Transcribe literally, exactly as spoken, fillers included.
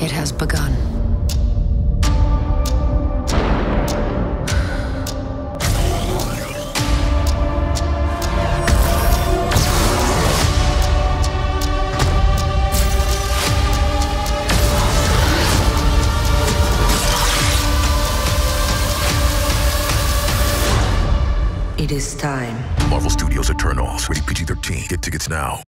It has begun. It is time. Marvel Studios Eternals, rated P G thirteen. Get tickets now.